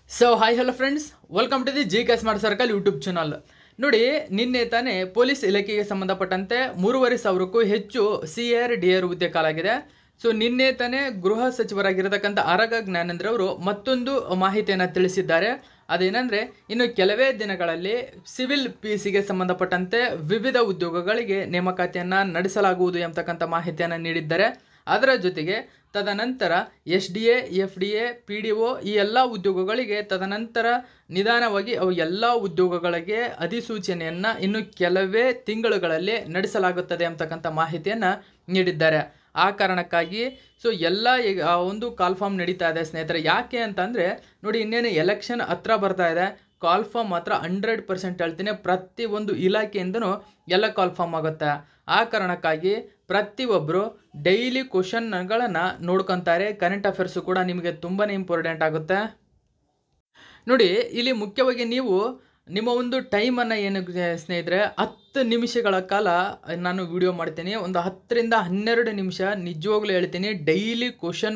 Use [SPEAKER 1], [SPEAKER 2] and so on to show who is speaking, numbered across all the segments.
[SPEAKER 1] So hi hello friends, welcome to the GK smart circle YouTube channel. ನೋಡಿ, ನಿನ್ನೆ ತಾನೇ police ಇಲಾಖೆಗೆ ಸಂಬಂಧಪಟ್ಟಂತೆ 3,500ಕ್ಕೂ ಹೆಚ್ಚು CR DR ಹುದ್ದೆ ಕಾಲಾಗಿದೆ. ಸೊ ನಿನ್ನೆ ತಾನೇ ಗೃಹ ಸಚಿವರಾಗಿರತಕ್ಕಂಥ ಆರಗ ಜ್ಞಾನೇಂದ್ರ ಅವರು ಮತ್ತೊಂದು ಮಾಹಿತಿಯನ್ನು ತಿಳಿಸಿದ್ದಾರೆ. ಅದೇನೆಂದರೆ, ಇನ್ನು ಕೆಲವೇ ದಿನಗಳಲ್ಲಿ ಸಿವಿಲ್ PSIಗೆ ಸಂಬಂಧಪಟ್ಟಂತೆ ವಿವಿಧ ಉದ್ಯೋಗಗಳಿಗೆ ನೇಮಕಾತಿಯನ್ನು ನಡೆಸಲಾಗುವುದು ಎಂಬತಕ್ಕಂಥ ಮಾಹಿತಿಯನ್ನು ನೀಡಿದ್ದಾರೆ. ಅದರ ಜೊತೆಗೆ ತದನಂತರ SDA, FDA, PDO ಈ ಎಲ್ಲ ಉದ್ಯೋಗಗಳಿಗೆ ತದನಂತರ ನಿಧಾನವಾಗಿ ಅವು ಎಲ್ಲ ಉದ್ಯೋಗಗಳಿಗೆ ಅಧಿಸೂಚನೆಯನ್ನು ಇನ್ನು ಕೆಲವೇ ತಿಂಗಳುಗಳಲ್ಲಿ ನಡೆಸಲಾಗುತ್ತದೆ ಅಂತಕ್ಕಂಥ ಮಾಹಿತಿಯನ್ನು ನೀಡಿದ್ದಾರೆ. ಆ ಕಾರಣಕ್ಕಾಗಿ ಎಲ್ಲ ಒಂದು ಕಾಲ್ಫಾರ್ಮ್ ನಡೀತಾ ಇದೆ ಸ್ನೇಹಿತರೆ. ಯಾಕೆ ಅಂತಂದರೆ ನೋಡಿ, ಇನ್ನೇನು ಎಲೆಕ್ಷನ್ ಹತ್ರ ಬರ್ತಾ ಇದೆ. ಕಾಲ್ಫಾರ್ಮ್ ಮಾತ್ರ 100% ಹೇಳ್ತೀನಿ, ಪ್ರತಿಯೊಂದು ಇಲಾಖೆಯಿಂದನೂ ಎಲ್ಲ ಕಾಲ್ಫಾರ್ಮ್ ಆಗುತ್ತೆ. ಆ ಕಾರಣಕ್ಕಾಗಿ ಪ್ರತಿಯೊಬ್ಬರು ಡೈಲಿ ಕ್ವಶನ್ಗಳನ್ನು ನೋಡ್ಕೊತಾರೆ. ಕರೆಂಟ್ ಅಫೇರ್ಸು ಕೂಡ ನಿಮಗೆ ತುಂಬಾ ಇಂಪಾರ್ಟೆಂಟ್ ಆಗುತ್ತೆ. ನೋಡಿ, ಇಲ್ಲಿ ಮುಖ್ಯವಾಗಿ ನೀವು ನಿಮ್ಮ ಒಂದು ಟೈಮನ್ನು ಏನು ಸ್ನೇಹಿತರೆ, 10 ನಿಮಿಷಗಳ ಕಾಲ ನಾನು ವಿಡಿಯೋ ಮಾಡ್ತೀನಿ. ಒಂದು 10 ರಿಂದ 12 ನಿಮಿಷ ನಿಜವಾಗ್ಲೂ ಹೇಳ್ತೀನಿ, ಡೈಲಿ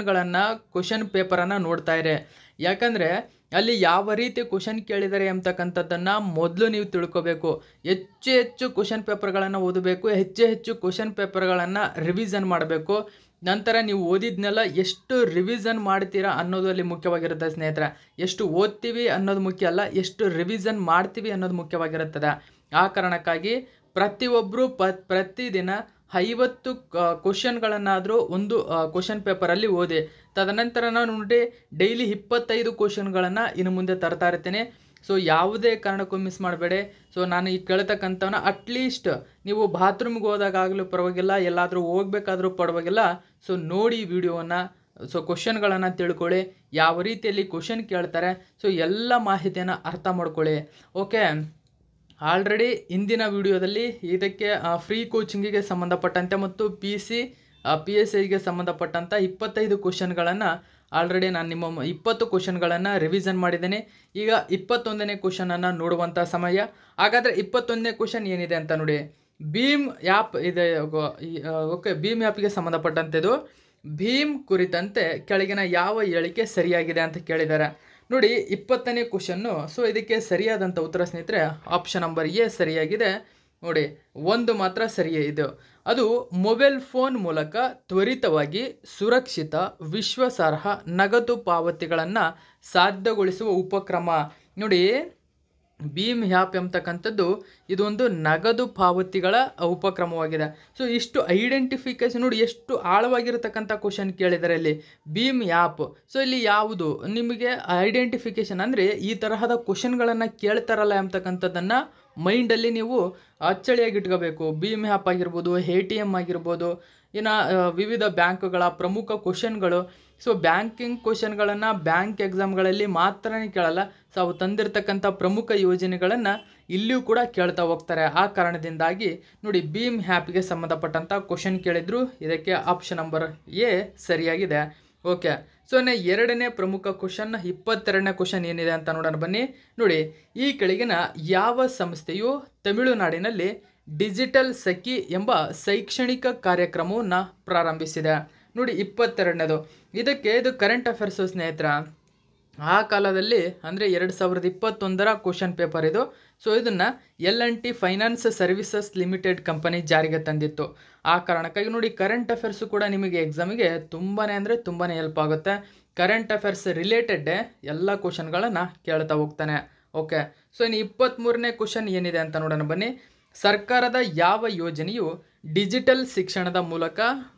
[SPEAKER 1] ಕ್ವಶನ್ ಪೇಪರನ್ನು ನೋಡ್ತಾ ಇರಿ. ಯಾಕಂದರೆ ಅಲ್ಲಿ ಯಾವ ರೀತಿ ಕ್ವಶನ್ ಕೇಳಿದ್ದಾರೆ ಅಂತಕ್ಕಂಥದ್ದನ್ನು ಮೊದಲು ನೀವು ತಿಳ್ಕೋಬೇಕು. ಹೆಚ್ಚು ಕ್ವಶನ್ ಪೇಪರ್ಗಳನ್ನು ಓದಬೇಕು, ಹೆಚ್ಚು ಕ್ವಶನ್ ಪೇಪರ್ಗಳನ್ನು ರಿವಿಷನ್ ಮಾಡಬೇಕು. ನಂತರ ನೀವು ಓದಿದ್ನೆಲ್ಲ ಎಷ್ಟು ರಿವಿಷನ್ ಮಾಡ್ತೀರಾ ಅನ್ನೋದು ಅಲ್ಲಿ ಮುಖ್ಯವಾಗಿರುತ್ತೆ ಸ್ನೇಹಿತರೆ. ಎಷ್ಟು ಓದ್ತೀವಿ ಅನ್ನೋದು ಮುಖ್ಯ ಅಲ್ಲ, ಎಷ್ಟು ರಿವಿಷನ್ ಮಾಡ್ತೀವಿ ಅನ್ನೋದು ಮುಖ್ಯವಾಗಿರುತ್ತದೆ. ಆ ಕಾರಣಕ್ಕಾಗಿ ಪ್ರತಿಯೊಬ್ಬರು ಪ್ರತಿದಿನ 50 ಕ್ವಶನ್ಗಳನ್ನಾದರೂ ಒಂದು ಕ್ವಶನ್ ಪೇಪರಲ್ಲಿ ಓದಿ. ತದನಂತರ ನಾನು ನೋಡಿ ಡೈಲಿ 25 ಕ್ವಶನ್ಗಳನ್ನು ಇನ್ನು ಮುಂದೆ ತರ್ತಾ ಇರ್ತೀನಿ. ಸೊ ಯಾವುದೇ ಕಾರಣಕ್ಕೂ ಮಿಸ್ ಮಾಡಬೇಡಿ. ಸೊ ನಾನು ಈ ಕೇಳ್ತಕ್ಕಂಥವನ್ನ ಅಟ್ಲೀಸ್ಟ್ ನೀವು ಬಾತ್ರೂಮ್ಗೆ ಹೋದಾಗಲೂ ಪರವಾಗಿಲ್ಲ, ಎಲ್ಲಾದರೂ ಹೋಗ್ಬೇಕಾದ್ರೂ ಪರವಾಗಿಲ್ಲ, ಸೊ ನೋಡಿ ವಿಡಿಯೋವನ್ನು. ಸೊ ಕ್ವಶನ್ಗಳನ್ನು ತಿಳ್ಕೊಳ್ಳಿ, ಯಾವ ರೀತಿಯಲ್ಲಿ ಕ್ವಶನ್ ಕೇಳ್ತಾರೆ, ಸೊ ಎಲ್ಲ ಮಾಹಿತಿಯನ್ನು ಅರ್ಥ ಮಾಡ್ಕೊಳ್ಳಿ. ಓಕೆ, ಆಲ್ರೆಡಿ ಹಿಂದಿನ ವಿಡಿಯೋದಲ್ಲಿ ಇದಕ್ಕೆ ಫ್ರೀ ಕೋಚಿಂಗಿಗೆ ಸಂಬಂಧಪಟ್ಟಂತೆ ಮತ್ತು PSIಗೆ ಸಂಬಂಧಪಟ್ಟಂಥ 25 ಕ್ವಶನ್ಗಳನ್ನು ಆಲ್ರೆಡಿ ನಾನು ನಿಮ್ಮ 20 ಕ್ವಶನ್ಗಳನ್ನು ರಿವಿಷನ್ ಮಾಡಿದ್ದೇನೆ. ಈಗ 21ನೇ ಕ್ವಶನನ್ನು ನೋಡುವಂಥ ಸಮಯ. ಹಾಗಾದರೆ 21ನೇ ಕ್ವಶನ್ ಏನಿದೆ ಅಂತ ನೋಡಿ. ಭೀಮ್ ಆ್ಯಪ್ ಇದೆ. ಓಕೆ, ಭೀಮ್ ಆ್ಯಪ್ಗೆ ಸಂಬಂಧಪಟ್ಟಂಥದ್ದು. ಭೀಮ್ ಕುರಿತಂತೆ ಕೆಳಗಿನ ಯಾವ ಹೇಳಿಕೆ ಸರಿಯಾಗಿದೆ ಅಂತ ಕೇಳಿದ್ದಾರೆ. ನೋಡಿ, 20ನೇ ಕ್ವಶನ್ನು. ಸೊ ಇದಕ್ಕೆ ಸರಿಯಾದಂಥ ಉತ್ತರ ಸ್ನೇಹಿತರೆ ಆಪ್ಷನ್ ನಂಬರ್ ಎ ಸರಿಯಾಗಿದೆ. ನೋಡಿ, ಒಂದು ಮಾತ್ರ ಸರಿಯೇ ಇದೆ. ಅದು ಮೊಬೈಲ್ ಫೋನ್ ಮೂಲಕ ತ್ವರಿತವಾಗಿ ಸುರಕ್ಷಿತ ವಿಶ್ವಾಸಾರ್ಹ ನಗದು ಪಾವತಿಗಳನ್ನು ಸಾಧ್ಯಗೊಳಿಸುವ ಉಪಕ್ರಮ. ನೋಡಿ, ಭೀಮ್ ಆ್ಯಪ್ ಎಂಬತಕ್ಕಂಥದ್ದು ಇದೊಂದು ನಗದು ಪಾವತಿಗಳ ಉಪಕ್ರಮವಾಗಿದೆ. ಸೊ ಇಷ್ಟು ಐಡೆಂಟಿಫಿಕೇಶನ್ ನೋಡಿ, ಎಷ್ಟು ಆಳವಾಗಿರತಕ್ಕಂಥ ಕ್ವಶನ್ ಕೇಳಿದ್ದಾರೆ ಇಲ್ಲಿ. ಭೀಮ್ ಆ್ಯಪ್, ಸೊ ಇಲ್ಲಿ ಯಾವುದು ನಿಮಗೆ ಐಡೆಂಟಿಫಿಕೇಶನ್ ಅಂದರೆ ಈ ತರಹದ ಕ್ವಶನ್ಗಳನ್ನು ಕೇಳ್ತಾರಲ್ಲ ಎಂಬತಕ್ಕಂಥದ್ದನ್ನು ಮೈಂಡಲ್ಲಿ ನೀವು ಅಚ್ಚಳಿಯಾಗಿ ಇಟ್ಕೋಬೇಕು. ಭೀಮ್ ಆ್ಯಪ್ ಆಗಿರ್ಬೋದು, ATM ಆಗಿರ್ಬೋದು, ಇನ್ನು ವಿವಿಧ ಬ್ಯಾಂಕ್ಗಳ ಪ್ರಮುಖ ಕ್ವಶನ್ಗಳು. ಸೊ ಬ್ಯಾಂಕಿಂಗ್ ಕ್ವಶನ್ಗಳನ್ನು ಬ್ಯಾಂಕ್ ಎಕ್ಸಾಮ್ಗಳಲ್ಲಿ ಮಾತ್ರನೇ ಕೇಳಲ್ಲ, ಸೊ ಅವು ತಂದಿರತಕ್ಕಂಥ ಪ್ರಮುಖ ಯೋಜನೆಗಳನ್ನು ಇಲ್ಲಿಯೂ ಕೂಡ ಕೇಳ್ತಾ ಹೋಗ್ತಾರೆ. ಆ ಕಾರಣದಿಂದಾಗಿ ನೋಡಿ, ಭೀಮ್ ಆ್ಯಪ್ಗೆ ಸಂಬಂಧಪಟ್ಟಂಥ ಕ್ವಶನ್ ಕೇಳಿದ್ರು. ಇದಕ್ಕೆ ಆಪ್ಷನ್ ನಂಬರ್ ಎ ಸರಿಯಾಗಿದೆ. ಓಕೆ, ಸೊ ಎರಡನೇ ಪ್ರಮುಖ ಕ್ವಶನ್, 22ನೇ ಕ್ವಶನ್ ಏನಿದೆ ಅಂತ ನೋಡೋಣ ಬನ್ನಿ. ನೋಡಿ, ಈ ಕೆಳಗಿನ ಯಾವ ಸಂಸ್ಥೆಯು ತಮಿಳುನಾಡಿನಲ್ಲಿ ಡಿಜಿಟಲ್ ಸಖಿ ಎಂಬ ಶೈಕ್ಷಣಿಕ ಕಾರ್ಯಕ್ರಮವನ್ನು ಪ್ರಾರಂಭಿಸಿದೆ? ನೋಡಿ, 22ನೇದು. ಇದು ಕರೆಂಟ್ ಅಫೇರ್ಸು ಸ್ನೇಹಿತರ. ಆ ಕಾಲದಲ್ಲಿ ಅಂದರೆ 2021ರ ಕ್ವಶನ್ ಪೇಪರ್ ಇದು. ಸೊ ಇದನ್ನು L&T finance services limited company ಜಾರಿಗೆ ತಂದಿತ್ತು. ಆ ಕಾರಣಕ್ಕಾಗಿ ನೋಡಿ, ಕರೆಂಟ್ ಅಫೇರ್ಸು ಕೂಡ ನಿಮಗೆ ಎಕ್ಸಾಮಿಗೆ ತುಂಬಾ ಅಂದರೆ ತುಂಬಾ ಹೆಲ್ಪ್ ಆಗುತ್ತೆ. ಕರೆಂಟ್ ಅಫೇರ್ಸ್ ರಿಲೇಟೆಡ್ಡೇ ಎಲ್ಲ ಕ್ವಶನ್ಗಳನ್ನು ಕೇಳ್ತಾ ಹೋಗ್ತಾನೆ. ಓಕೆ, ಸೊ ಇನ್ನು 23ನೇ ಕ್ವಶನ್ ಏನಿದೆ ಅಂತ ನೋಡೋಣ ಬನ್ನಿ. ಸರ್ಕಾರದ ಯಾವ ಯೋಜನೆಯು ಡಿಜಿಟಲ್ ಶಿಕ್ಷಣದ ಮೂಲಕ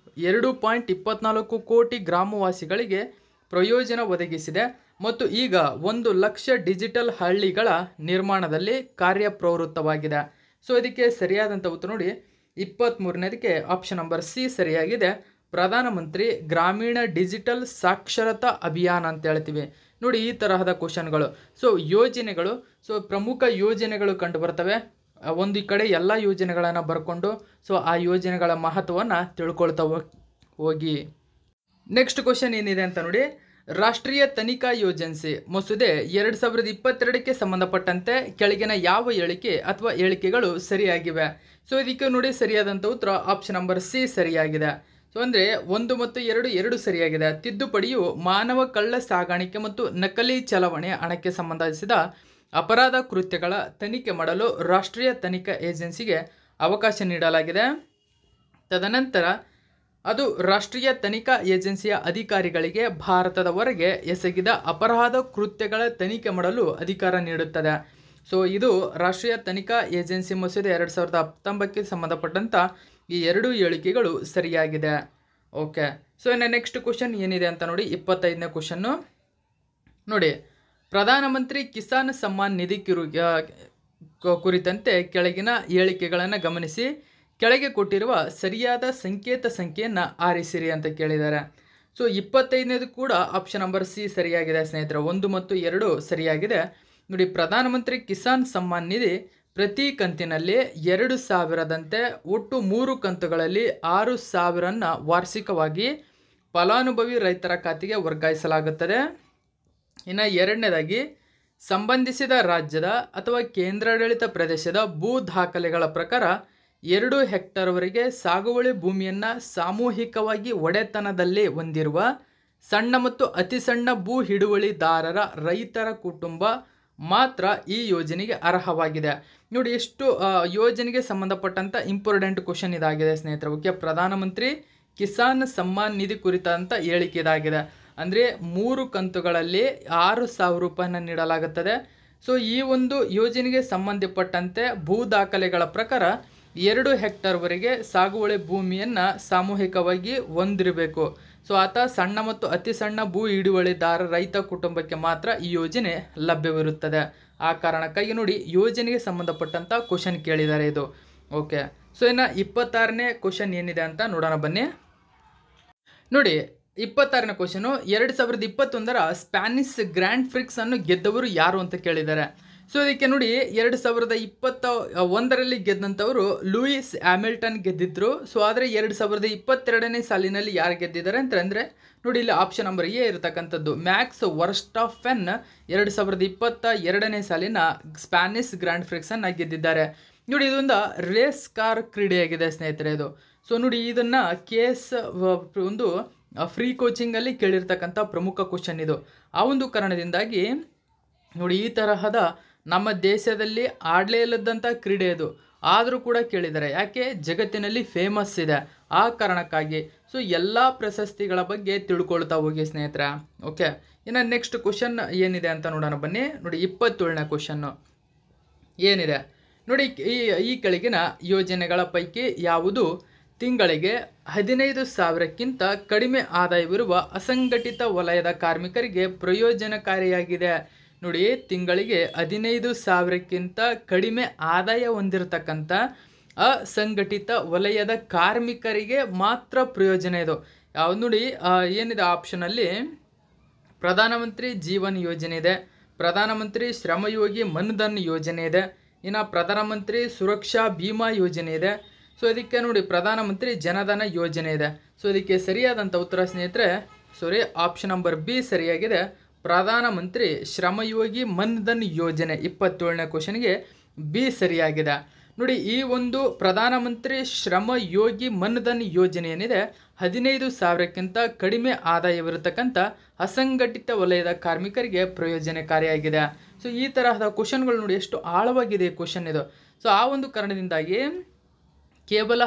[SPEAKER 1] 2.24 ಕೋಟಿ ಗ್ರಾಮವಾಸಿಗಳಿಗೆ ಪ್ರಯೋಜನ ಒದಗಿಸಿದೆ ಮತ್ತು ಈಗ 1 ಲಕ್ಷ ಡಿಜಿಟಲ್ ಹಳ್ಳಿಗಳ ನಿರ್ಮಾಣದಲ್ಲಿ ಕಾರ್ಯಪ್ರವೃತ್ತವಾಗಿದೆ? ಸೊ ಇದಕ್ಕೆ ಸರಿಯಾದಂಥ ಉತ್ತರ ನೋಡಿ, 23ನೇದಕ್ಕೆ ಆಪ್ಷನ್ ನಂಬರ್ ಸಿ ಸರಿಯಾಗಿದೆ. ಪ್ರಧಾನಮಂತ್ರಿ ಗ್ರಾಮೀಣ ಡಿಜಿಟಲ್ ಸಾಕ್ಷರತಾ ಅಭಿಯಾನ ಅಂತ ಹೇಳ್ತೀವಿ. ನೋಡಿ, ಈ ತರಹದ ಕ್ವಶನ್ಗಳು. ಸೊ ಯೋಜನೆಗಳು, ಸೊ ಪ್ರಮುಖ ಯೋಜನೆಗಳು ಕಂಡು ಬರ್ತವೆ. ಒಂದು ಕಡೆ ಎಲ್ಲ ಯೋಜನೆಗಳನ್ನು ಬರ್ಕೊಂಡು ಸೊ ಆ ಯೋಜನೆಗಳ ಮಹತ್ವವನ್ನು ತಿಳ್ಕೊಳ್ತಾ ಹೋಗಿ. ನೆಕ್ಸ್ಟ್ ಕ್ವಶನ್ ಏನಿದೆ ಅಂತ ನೋಡಿ. ರಾಷ್ಟ್ರೀಯ ತನಿಖಾ ಏಜೆನ್ಸಿ ಮಸೂದೆ 2022ಕ್ಕೆ ಸಂಬಂಧಪಟ್ಟಂತೆ ಕೆಳಗಿನ ಯಾವ ಹೇಳಿಕೆ ಅಥವಾ ಹೇಳಿಕೆಗಳು ಸರಿಯಾಗಿವೆ? ಸೊ ಇದಕ್ಕೆ ನೋಡಿ ಸರಿಯಾದಂಥ ಉತ್ತರ ಆಪ್ಷನ್ ನಂಬರ್ ಸಿ ಸರಿಯಾಗಿದೆ. ಸೊ ಅಂದರೆ 1 ಮತ್ತು 2 ಎರಡು ಸರಿಯಾಗಿದೆ. ತಿದ್ದುಪಡಿಯು ಮಾನವ ಕಳ್ಳ ಸಾಗಾಣಿಕೆ ಮತ್ತು ನಕಲಿ ಚಲಾವಣೆ ಹಣಕ್ಕೆ ಸಂಬಂಧಿಸಿದ ಅಪರಾಧ ಕೃತ್ಯಗಳ ತನಿಖೆ ಮಾಡಲು ರಾಷ್ಟ್ರೀಯ ತನಿಖಾ ಏಜೆನ್ಸಿಗೆ ಅವಕಾಶ ನೀಡಲಾಗಿದೆ. ತದನಂತರ ಅದು ರಾಷ್ಟ್ರೀಯ ತನಿಖಾ ಏಜೆನ್ಸಿಯ ಅಧಿಕಾರಿಗಳಿಗೆ ಭಾರತದ ಹೊರಗೆ ಎಸಗಿದ ಅಪರಾಧ ಕೃತ್ಯಗಳ ತನಿಖೆ ಮಾಡಲು ಅಧಿಕಾರ ನೀಡುತ್ತದೆ. ಸೊ ಇದು ರಾಷ್ಟ್ರೀಯ ತನಿಖಾ ಏಜೆನ್ಸಿ ಮಸೂದೆ 2019ಕ್ಕೆ ಸಂಬಂಧಪಟ್ಟಂಥ ಈ ಎರಡು ಹೇಳಿಕೆಗಳು ಸರಿಯಾಗಿದೆ. ಓಕೆ, ಸೊ ಇನ್ನು ನೆಕ್ಸ್ಟ್ ಕ್ವಶನ್ ಏನಿದೆ ಅಂತ ನೋಡಿ, 25ನೇ ಕ್ವಶನ್ನು ನೋಡಿ. ಪ್ರಧಾನಮಂತ್ರಿ ಕಿಸಾನ್ ಸಮ್ಮಾನ್ ನಿಧಿ ಕುರಿತಂತೆ ಕೆಳಗಿನ ಹೇಳಿಕೆಗಳನ್ನು ಗಮನಿಸಿ, ಕೆಳಗೆ ಕೊಟ್ಟಿರುವ ಸರಿಯಾದ ಸಂಕೇತ ಸಂಖ್ಯೆಯನ್ನು ಆರಿಸಿರಿ ಅಂತ ಕೇಳಿದ್ದಾರೆ. ಸೊ 25ನೇದು ಕೂಡ ಆಪ್ಷನ್ ನಂಬರ್ ಸಿ ಸರಿಯಾಗಿದೆ ಸ್ನೇಹಿತರೆ. 1 ಮತ್ತು 2 ಸರಿಯಾಗಿದೆ. ನೋಡಿ, ಪ್ರಧಾನಮಂತ್ರಿ ಕಿಸಾನ್ ಸಮ್ಮಾನ್ ನಿಧಿ ಪ್ರತಿ ಕಂತಿನಲ್ಲಿ 2,000ದಂತೆ ಒಟ್ಟು 3 ಕಂತುಗಳಲ್ಲಿ 6,000 ವಾರ್ಷಿಕವಾಗಿ ಫಲಾನುಭವಿ ರೈತರ ಖಾತೆಗೆ ವರ್ಗಾಯಿಸಲಾಗುತ್ತದೆ. ಇನ್ನು ಎರಡನೇದಾಗಿ, ಸಂಬಂಧಿಸಿದ ರಾಜ್ಯದ ಅಥವಾ ಕೇಂದ್ರಾಡಳಿತ ಪ್ರದೇಶದ ಭೂ ದಾಖಲೆಗಳ ಪ್ರಕಾರ 2 ಹೆಕ್ಟರ್ವರೆಗೆ ಸಾಗುವಳಿ ಭೂಮಿಯನ್ನು ಸಾಮೂಹಿಕವಾಗಿ ಒಡೆತನದಲ್ಲಿ ಹೊಂದಿರುವ ಸಣ್ಣ ಮತ್ತು ಅತಿ ಸಣ್ಣ ಭೂ ಹಿಡುವಳಿದಾರರ ರೈತರ ಕುಟುಂಬ ಮಾತ್ರ ಈ ಯೋಜನೆಗೆ ಅರ್ಹವಾಗಿದೆ. ನೋಡಿ, ಎಷ್ಟು ಯೋಜನೆಗೆ ಸಂಬಂಧಪಟ್ಟಂಥ ಇಂಪಾರ್ಟೆಂಟ್ ಕ್ವಶನ್ ಇದಾಗಿದೆ ಸ್ನೇಹಿತರೆ. ಓಕೆ, ಪ್ರಧಾನಮಂತ್ರಿ ಕಿಸಾನ್ ಸಮ್ಮಾನ್ ನಿಧಿ ಕುರಿತಂಥ ಹೇಳಿಕೆ ಇದಾಗಿದೆ. ಅಂದರೆ 3 ಕಂತುಗಳಲ್ಲಿ 6,000 ರೂಪಾಯಿನ ನೀಡಲಾಗುತ್ತದೆ. ಸೊ ಈ ಒಂದು ಯೋಜನೆಗೆ ಸಂಬಂಧಪಟ್ಟಂತೆ ಭೂ ದಾಖಲೆಗಳ ಪ್ರಕಾರ 2 ಹೆಕ್ಟರ್ವರೆಗೆ ಸಾಗುವಳಿ ಭೂಮಿಯನ್ನು ಸಾಮೂಹಿಕವಾಗಿ ಹೊಂದಿರಬೇಕು. ಸೊ ಆತ ಸಣ್ಣ ಮತ್ತು ಅತಿ ಸಣ್ಣ ಭೂ ಹಿಡುವಳಿದಾರ ರೈತ ಕುಟುಂಬಕ್ಕೆ ಮಾತ್ರ ಈ ಯೋಜನೆ ಲಭ್ಯವಿರುತ್ತದೆ. ಆ ಕಾರಣಕ್ಕಾಗಿ ನೋಡಿ, ಯೋಜನೆಗೆ ಸಂಬಂಧಪಟ್ಟಂಥ ಕ್ವಶನ್ ಕೇಳಿದ್ದಾರೆ ಇದು. ಓಕೆ, ಸೊ ಇನ್ನು 26ನೇ ಕ್ವಶನ್ ಏನಿದೆ ಅಂತ ನೋಡೋಣ ಬನ್ನಿ. ನೋಡಿ, 26ನೇ ಕ್ವಶನು 2021ರ ಸ್ಪ್ಯಾನಿಷ್ ಗ್ರ್ಯಾಂಡ್ ಪ್ರಿಕ್ಸ್ ಅನ್ನು ಗೆದ್ದವರು ಯಾರು ಅಂತ ಕೇಳಿದ್ದಾರೆ. ಸೊ ಇದಕ್ಕೆ ನೋಡಿ, 2021ರಲ್ಲಿ ಗೆದ್ದಂಥವರು ಲೂಯಿಸ್ ಹ್ಯಾಮಿಲ್ಟನ್ ಗೆದ್ದಿದ್ರು. ಸೊ ಆದರೆ 2022ನೇ ಸಾಲಿನಲ್ಲಿ ಯಾರು ಗೆದ್ದಿದ್ದಾರೆ ಅಂತಂದರೆ ನೋಡಿ, ಇಲ್ಲಿ ಆಪ್ಷನ್ ನಂಬರ್ ಎ ಇರತಕ್ಕಂಥದ್ದು ಮ್ಯಾಕ್ಸ್ ವರ್ಸ್ಟಾಫೆನ್ 2022ನೇ ಸಾಲಿನ ಸ್ಪ್ಯಾನಿಷ್ ಗ್ರ್ಯಾಂಡ್ ಪ್ರಿಕ್ಸನ್ನು ಗೆದ್ದಿದ್ದಾರೆ. ನೋಡಿ, ಇದೊಂದು ರೇಸ್ ಕಾರ್ ಕ್ರೀಡೆಯಾಗಿದೆ ಸ್ನೇಹಿತರೆ ಇದು. ಸೊ ನೋಡಿ, ಇದನ್ನು ಕೇಸ್ ಒಂದು ಫ್ರೀ ಕೋಚಿಂಗಲ್ಲಿ ಕೇಳಿರ್ತಕ್ಕಂಥ ಪ್ರಮುಖ ಕ್ವಶನ್ ಇದು. ಆ ಒಂದು ಕಾರಣದಿಂದಾಗಿ ನೋಡಿ, ಈ ತರಹದ ನಮ್ಮ ದೇಶದಲ್ಲಿ ಆಡಲೇ ಇಲ್ಲದಂಥ ಕ್ರೀಡೆ ಇದು, ಆದರೂ ಕೂಡ ಕೇಳಿದ್ದಾರೆ. ಯಾಕೆ? ಜಗತ್ತಿನಲ್ಲಿ ಫೇಮಸ್ ಇದೆ, ಆ ಕಾರಣಕ್ಕಾಗಿ. ಸೊ ಎಲ್ಲ ಪ್ರಶಸ್ತಿಗಳ ಬಗ್ಗೆ ತಿಳ್ಕೊಳ್ತಾ ಹೋಗಿ ಸ್ನೇಹಿತರೆ. ಓಕೆ, ಇನ್ನು ನೆಕ್ಸ್ಟ್ ಕ್ವಶನ್ ಏನಿದೆ ಅಂತ ನೋಡೋಣ ಬನ್ನಿ. ನೋಡಿ, 27ನೇ ಕ್ವಶನ್ನು ಏನಿದೆ ನೋಡಿ, ಈ ಕೆಳಗಿನ ಯೋಜನೆಗಳ ಪೈಕಿ ಯಾವುದು ತಿಂಗಳಿಗೆ 15,000ಕ್ಕಿಂತ ಕಡಿಮೆ ಆದಾಯವಿರುವ ಅಸಂಘಟಿತ ವಲಯದ ಕಾರ್ಮಿಕರಿಗೆ ಪ್ರಯೋಜನಕಾರಿಯಾಗಿದೆ? ನೋಡಿ, ತಿಂಗಳಿಗೆ 15,000ಕ್ಕಿಂತ ಕಡಿಮೆ ಆದಾಯ ಹೊಂದಿರತಕ್ಕಂಥ ಅಸಂಘಟಿತ ವಲಯದ ಕಾರ್ಮಿಕರಿಗೆ ಮಾತ್ರ ಪ್ರಯೋಜನ ಇದು. ಯಾವುದು ನೋಡಿ, ಏನಿದೆ ಆಪ್ಷನಲ್ಲಿ ಪ್ರಧಾನಮಂತ್ರಿ ಜೀವನ್ ಯೋಜನೆ ಇದೆ, ಪ್ರಧಾನಮಂತ್ರಿ ಶ್ರಮಯೋಗಿ ಮನ್ಧನ್ ಯೋಜನೆ ಇದೆ, ಇನ್ನು ಪ್ರಧಾನಮಂತ್ರಿ ಸುರಕ್ಷಾ ಭೀಮಾ ಯೋಜನೆ ಇದೆ. ಸೊ ಇದಕ್ಕೆ ನೋಡಿ, ಪ್ರಧಾನಮಂತ್ರಿ ಜನಧನ ಯೋಜನೆ ಇದೆ. ಸೊ ಇದಕ್ಕೆ ಸರಿಯಾದಂಥ ಉತ್ತರ ಸ್ನೇಹಿತರೆ ಆಪ್ಷನ್ ನಂಬರ್ ಬಿ ಸರಿಯಾಗಿದೆ. ಪ್ರಧಾನಮಂತ್ರಿ ಶ್ರಮಯೋಗಿ ಮನ್ಧನ್ ಯೋಜನೆ 27ನೇ ಕ್ವಶನ್ಗೆ ಬಿ ಸರಿಯಾಗಿದೆ. ನೋಡಿ, ಈ ಒಂದು ಪ್ರಧಾನಮಂತ್ರಿ ಶ್ರಮಯೋಗಿ ಮನ್ಧನ್ ಯೋಜನೆ ಏನಿದೆ 15,000ಕ್ಕಿಂತ ಕಡಿಮೆ ಆದಾಯವಿರತಕ್ಕಂಥ ಅಸಂಘಟಿತ ವಲಯದ ಕಾರ್ಮಿಕರಿಗೆ ಪ್ರಯೋಜನಕಾರಿಯಾಗಿದೆ. ಸೊ ಈ ತರಹದ ಕ್ವಶನ್ಗಳು ನೋಡಿ, ಎಷ್ಟು ಆಳವಾಗಿದೆ ಕ್ವಶನ್ ಇದು. ಸೊ ಆ ಒಂದು ಕಾರಣದಿಂದಾಗಿ ಕೇವಲ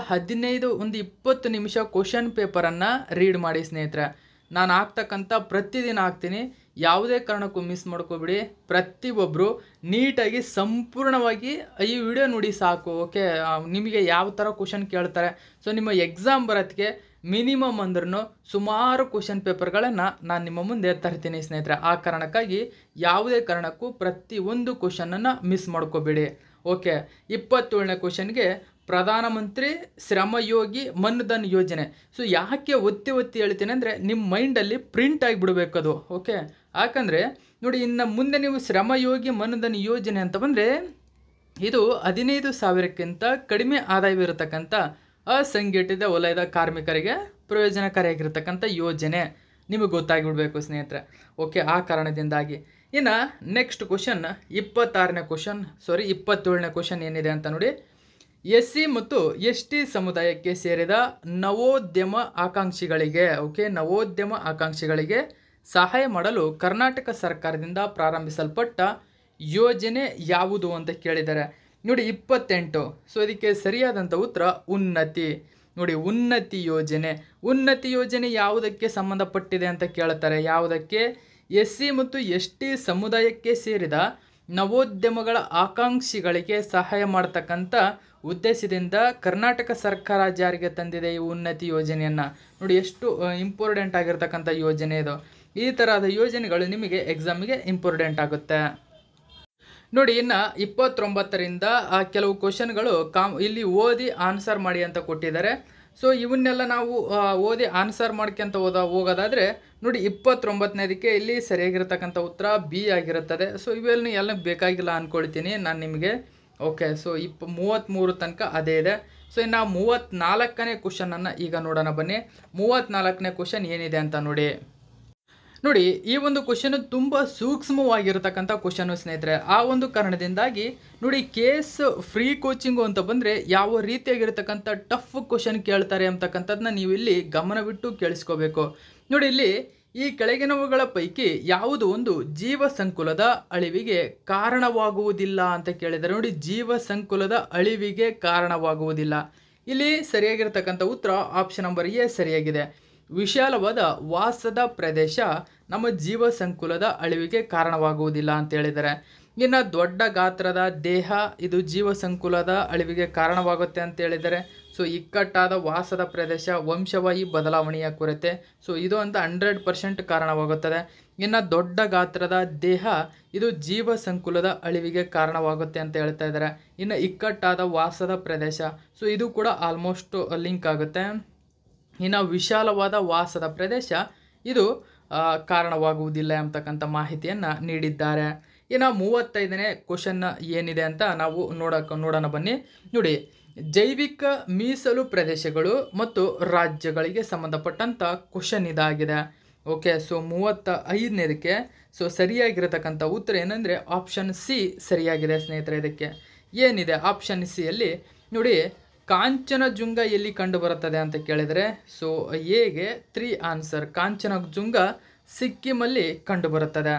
[SPEAKER 1] 20 ನಿಮಿಷ ಕ್ವಶನ್ ಪೇಪರನ್ನು ರೀಡ್ ಮಾಡಿ ಸ್ನೇಹಿತರೆ. ನಾನು ಆಗ್ತಕ್ಕಂಥ ಪ್ರತಿದಿನ ಆಗ್ತೀನಿ, ಯಾವುದೇ ಕಾರಣಕ್ಕೂ ಮಿಸ್ ಮಾಡ್ಕೋಬಿಡಿ. ಪ್ರತಿಯೊಬ್ಬರು ನೀಟಾಗಿ ಸಂಪೂರ್ಣವಾಗಿ ಈ ವಿಡಿಯೋ ನೋಡಿ ಸಾಕು. ಓಕೆ, ನಿಮಗೆ ಯಾವ ಥರ ಕ್ವಶನ್ ಕೇಳ್ತಾರೆ, ಸೊ ನಿಮ್ಮ ಎಕ್ಸಾಮ್ ಬರೋದಕ್ಕೆ ಮಿನಿಮಮ್ ಅಂದ್ರೂ ಸುಮಾರು ಕ್ವಶನ್ ಪೇಪರ್ಗಳನ್ನು ನಾನು ನಿಮ್ಮ ಮುಂದೆ ತರ್ತೀನಿ ಸ್ನೇಹಿತರೆ. ಆ ಕಾರಣಕ್ಕಾಗಿ ಯಾವುದೇ ಕಾರಣಕ್ಕೂ ಪ್ರತಿಯೊಂದು ಕ್ವಶನನ್ನು ಮಿಸ್ ಮಾಡ್ಕೋಬೇಡಿ. ಓಕೆ, 27ನೇ ಕ್ವಶನ್ಗೆ ಪ್ರಧಾನಮಂತ್ರಿ ಶ್ರಮಯೋಗಿ ಮನ್ಧನ್ ಯೋಜನೆ. ಸೊ ಯಾಕೆ ಒತ್ತಿ ಹೇಳ್ತೀನಿ ಅಂದರೆ ನಿಮ್ಮ ಮೈಂಡಲ್ಲಿ ಪ್ರಿಂಟ್ ಆಗಿಬಿಡ್ಬೇಕು ಅದು. ಓಕೆ, ಯಾಕಂದರೆ ನೋಡಿ, ಇನ್ನು ಮುಂದೆ ನೀವು ಶ್ರಮಯೋಗಿ ಮನ್ಧನ್ ಯೋಜನೆ ಅಂತ ಬಂದರೆ ಇದು 15,000ಕ್ಕಿಂತ ಕಡಿಮೆ ಆದಾಯವಿರತಕ್ಕಂಥ ಅಸಂಘಟಿತ ವಲಯದ ಕಾರ್ಮಿಕರಿಗೆ ಪ್ರಯೋಜನಕಾರಿಯಾಗಿರ್ತಕ್ಕಂಥ ಯೋಜನೆ ನಿಮಗೆ ಗೊತ್ತಾಗಿಬಿಡ್ಬೇಕು ಸ್ನೇಹಿತರೆ. ಓಕೆ, ಆ ಕಾರಣದಿಂದಾಗಿ ಇನ್ನು ನೆಕ್ಸ್ಟ್ ಕ್ವಶನ್ 27ನೇ ಕ್ವಶನ್ ಏನಿದೆ ಅಂತ ನೋಡಿ. SC ಮತ್ತು ST ಸಮುದಾಯಕ್ಕೆ ಸೇರಿದ ನವೋದ್ಯಮ ಆಕಾಂಕ್ಷಿಗಳಿಗೆ ನವೋದ್ಯಮ ಆಕಾಂಕ್ಷಿಗಳಿಗೆ ಸಹಾಯ ಮಾಡಲು ಕರ್ನಾಟಕ ಸರ್ಕಾರದಿಂದ ಪ್ರಾರಂಭಿಸಲ್ಪಟ್ಟ ಯೋಜನೆ ಯಾವುದು ಅಂತ ಕೇಳಿದ್ದಾರೆ. ನೋಡಿ 28. ಸೊ ಇದಕ್ಕೆ ಸರಿಯಾದಂಥ ಉತ್ತರ ಉನ್ನತಿ. ನೋಡಿ ಉನ್ನತಿ ಯೋಜನೆ ಯಾವುದಕ್ಕೆ ಸಂಬಂಧಪಟ್ಟಿದೆ ಅಂತ ಕೇಳ್ತಾರೆ. ಯಾವುದಕ್ಕೆ? SC ಮತ್ತು ST ಸಮುದಾಯಕ್ಕೆ ಸೇರಿದ ನವೋದ್ಯಮಗಳ ಆಕಾಂಕ್ಷಿಗಳಿಗೆ ಸಹಾಯ ಮಾಡ್ತಕ್ಕಂಥ ಉದ್ದೇಶದಿಂದ ಕರ್ನಾಟಕ ಸರ್ಕಾರ ಜಾರಿಗೆ ತಂದಿದೆ ಈ ಉನ್ನತಿ ಯೋಜನೆಯನ್ನು. ನೋಡಿ ಎಷ್ಟು ಇಂಪಾರ್ಟೆಂಟ್ ಆಗಿರ್ತಕ್ಕಂಥ ಯೋಜನೆ ಇದು. ಈ ಥರದ ಯೋಜನೆಗಳು ನಿಮಗೆ ಎಕ್ಸಾಮಿಗೆ ಇಂಪಾರ್ಟೆಂಟ್ ಆಗುತ್ತೆ. ನೋಡಿ ಇನ್ನು 29ರಿಂದ ಕೆಲವು ಕ್ವಶನ್ಗಳು ಇಲ್ಲಿ ಓದಿ ಆನ್ಸರ್ ಮಾಡಿ ಅಂತ ಕೊಟ್ಟಿದ್ದಾರೆ. ಸೊ ಇವನ್ನೆಲ್ಲ ನಾವು ಓದಿ ಆನ್ಸರ್ ಮಾಡ್ಕೊಂತ ಹೋಗೋದಾದರೆ ನೋಡಿ 29ನೇದಕ್ಕೆ ಇಲ್ಲಿ ಸರಿಯಾಗಿರ್ತಕ್ಕಂಥ ಉತ್ತರ ಬಿ ಆಗಿರುತ್ತದೆ. ಸೊ ಇವೆಲ್ಲ ಎಲ್ಲ ಬೇಕಾಗಿಲ್ಲ ಅಂದ್ಕೊಳ್ತೀನಿ ನಾನು ನಿಮಗೆ. ಸೊ 33 ತನಕ ಅದೇ ಇದೆ. ಸೊ ಇನ್ನು 34ನೇ ಕ್ವಶನನ್ನು ಈಗ ನೋಡೋಣ ಬನ್ನಿ. 34ನೇ ಕ್ವಶನ್ ಏನಿದೆ ಅಂತ ನೋಡಿ ಈ ಒಂದು ಕ್ವಶನ್ ತುಂಬ ಸೂಕ್ಷ್ಮವಾಗಿರತಕ್ಕಂಥ ಕ್ವಶನು ಸ್ನೇಹಿತರೆ. ಆ ಒಂದು ಕಾರಣದಿಂದಾಗಿ ನೋಡಿ ಕೇಸ್ ಫ್ರೀ ಕೋಚಿಂಗು ಅಂತ ಬಂದರೆ ಯಾವ ರೀತಿಯಾಗಿರ್ತಕ್ಕಂಥ ಟಫ್ ಕ್ವಶನ್ ಕೇಳ್ತಾರೆ ಅಂತಕ್ಕಂಥದ್ದನ್ನ ನೀವು ಇಲ್ಲಿ ಗಮನವಿಟ್ಟು ಕೇಳಿಸ್ಕೋಬೇಕು. ನೋಡಿ ಇಲ್ಲಿ ಈ ಕೆಳಗಿನವುಗಳ ಪೈಕಿ ಯಾವುದು ಒಂದು ಜೀವ ಸಂಕುಲದ ಅಳಿವಿಗೆ ಕಾರಣವಾಗುವುದಿಲ್ಲ ಅಂತ ಕೇಳಿದರೆ ನೋಡಿ ಜೀವ ಸಂಕುಲದ ಅಳಿವಿಗೆ ಕಾರಣವಾಗುವುದಿಲ್ಲ. ಇಲ್ಲಿ ಸರಿಯಾಗಿರ್ತಕ್ಕಂಥ ಉತ್ತರ ಆಪ್ಷನ್ ನಂಬರ್ ಎ ಸರಿಯಾಗಿದೆ. ವಿಶಾಲವಾದ ವಾಸದ ಪ್ರದೇಶ ನಮ್ಮ ಜೀವ ಸಂಕುಲದ ಅಳಿವಿಗೆ ಕಾರಣವಾಗುವುದಿಲ್ಲ ಅಂತ ಹೇಳಿದ್ದಾರೆ. ಇನ್ನು ದೊಡ್ಡ ಗಾತ್ರದ ದೇಹ ಇದು ಜೀವ ಸಂಕುಲದ ಅಳಿವಿಗೆ ಕಾರಣವಾಗುತ್ತೆ ಅಂತ ಹೇಳಿದ್ದಾರೆ. ಸೊ ಇಕ್ಕಟ್ಟಾದ ವಾಸದ ಪ್ರದೇಶ ವಂಶವಾಹಿ ಬದಲಾವಣೆಯ ಕೊರತೆ ಸೊ ಇದು ಅಂತ 100% ಕಾರಣವಾಗುತ್ತದೆ. ಇನ್ನು ದೊಡ್ಡ ಗಾತ್ರದ ದೇಹ ಇದು ಜೀವ ಸಂಕುಲದ ಅಳಿವಿಗೆ ಕಾರಣವಾಗುತ್ತೆ ಅಂತ ಹೇಳ್ತಾ ಇದ್ದಾರೆ. ಇನ್ನು ಇಕ್ಕಟ್ಟಾದ ವಾಸದ ಪ್ರದೇಶ ಸೊ ಇದು ಕೂಡ ಆಲ್ಮೋಸ್ಟ್ ಲಿಂಕ್ ಆಗುತ್ತೆ. ಇನ್ನು ವಿಶಾಲವಾದ ವಾಸದ ಪ್ರದೇಶ ಇದು ಕಾರಣವಾಗುವುದಿಲ್ಲ ಅಂತಕ್ಕಂಥ ಮಾಹಿತಿಯನ್ನು ನೀಡಿದ್ದಾರೆ. ಇನ್ನು 35ನೇ ಕ್ವಶನ್ ಏನಿದೆ ಅಂತ ನಾವು ನೋಡೋಣ ಬನ್ನಿ. ನೋಡಿ ಜೈವಿಕ ಮೀಸಲು ಪ್ರದೇಶಗಳು ಮತ್ತು ರಾಜ್ಯಗಳಿಗೆ ಸಂಬಂಧಪಟ್ಟಂಥ ಕ್ವಶನ್ ಇದಾಗಿದೆ. ಸೊ 35ನೇದಕ್ಕೆ ಸೊ ಸರಿಯಾಗಿರತಕ್ಕಂಥ ಉತ್ತರ ಏನಂದರೆ ಆಪ್ಷನ್ ಸಿ ಸರಿಯಾಗಿದೆ ಸ್ನೇಹಿತರೆ. ಇದಕ್ಕೆ ಏನಿದೆ ಆಪ್ಷನ್ ಸಿಯಲ್ಲಿ ನೋಡಿ ಕಾಂಚನಜುಂಗ ಎಲ್ಲಿ ಕಂಡು ಬರುತ್ತದೆ ಅಂತ ಕೇಳಿದರೆ ಸೊ ಎಗೆ 3 ಆನ್ಸರ್. ಕಾಂಚನಜುಂಗ ಸಿಕ್ಕಿಮಲ್ಲಿ ಕಂಡು ಬರುತ್ತದೆ.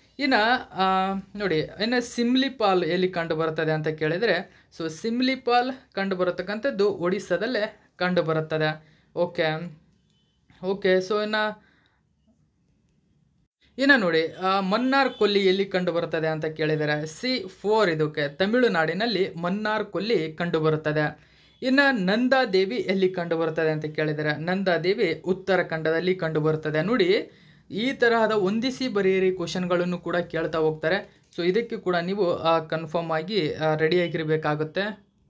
[SPEAKER 1] ಇನ್ನು ಸಿಮ್ಲಿಪಾಲ್ ಎಲ್ಲಿ ಕಂಡು ಬರುತ್ತದೆ ಅಂತ ಕೇಳಿದರೆ ಸೊ ಸಿಮ್ಲಿಪಾಲ್ ಕಂಡು ಬರತಕ್ಕಂಥದ್ದು ಒಡಿಸ್ಸಾದಲ್ಲೇ ಕಂಡು ಬರುತ್ತದೆ. ಸೊ ಇನ್ನು ನೋಡಿ ಮನ್ನಾರ್ ಕೊಲ್ಲಿ ಎಲ್ಲಿ ಕಂಡು ಬರುತ್ತದೆ ಅಂತ ಕೇಳಿದರೆ C4 ಇದಕ್ಕೆ ತಮಿಳುನಾಡಿನಲ್ಲಿ ಮನ್ನಾರ್ ಕೊಲ್ಲಿ ಕಂಡು ಬರುತ್ತದೆ. ಇನ್ನು ನಂದಾದೇವಿ ಎಲ್ಲಿ ಕಂಡು ಬರುತ್ತದೆ ಅಂತ ಕೇಳಿದರೆ ನಂದಾದೇವಿ ಉತ್ತರಾಖಂಡದಲ್ಲಿ ಕಂಡು ಬರುತ್ತದೆ. ನೋಡಿ ಈ ತರಹದ ಹೊಂದಿಸಿ ಬರೆಯಿರಿ ಕ್ವಶನ್ಗಳನ್ನು ಕೂಡ ಕೇಳ್ತಾ ಹೋಗ್ತಾರೆ. ಸೊ ಇದಕ್ಕೆ ಕೂಡ ನೀವು ಕನ್ಫರ್ಮ್ ಆಗಿ ರೆಡಿಯಾಗಿರಬೇಕಾಗುತ್ತೆ.